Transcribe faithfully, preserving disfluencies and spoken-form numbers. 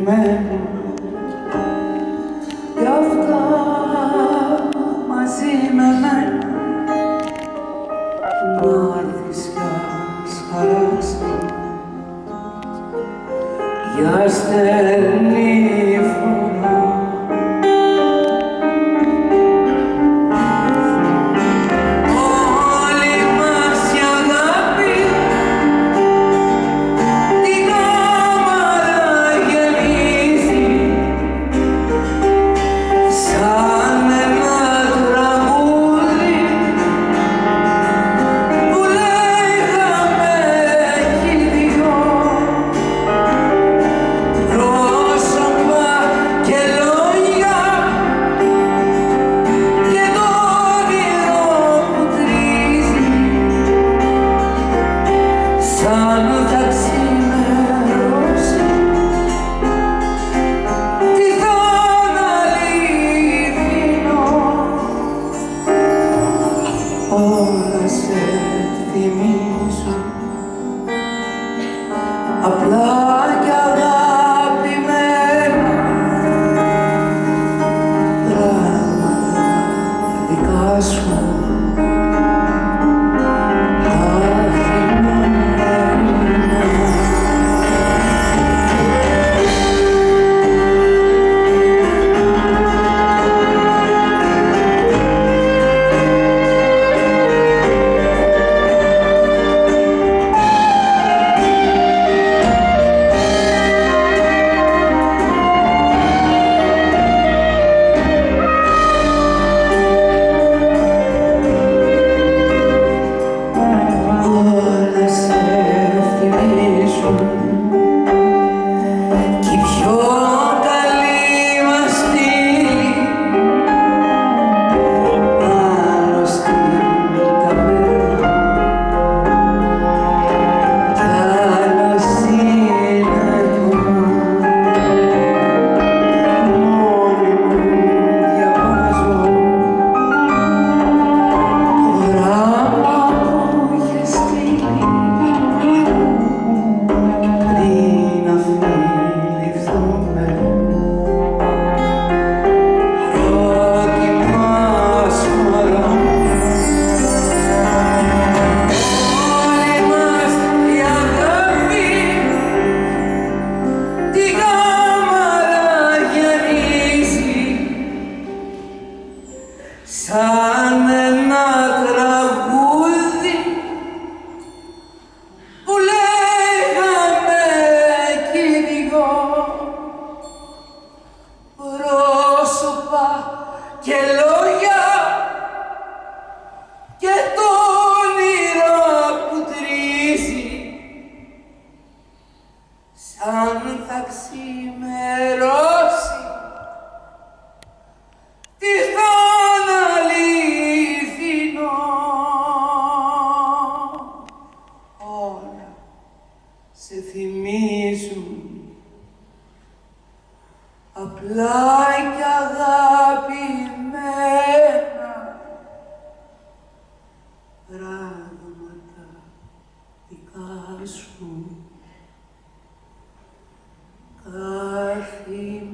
περιμένω κι αυτά μαζί με μένα να έρθεις κι ας χαράσει για στενή φορά. Όλη μας η αγάπη την κάμαρα γεμίζει σαν ένα τραγούδι που λέγαμε κι οι δυο. Σαν θα ξημερώσει τι θα αληθινό όλα σε θυμίζω απλά κι αγαπημένα πράγματα δικά σου. Σαν ένα τραγούδι που λέγαμε κι οι δυο, πρόσωπα και λόγια και το όνειρο που τρίζει σαν θα ξημερώσει τι θα σε θυμίζουν απλά κι αγαπημένα πράγματα δικά σου. Κάθε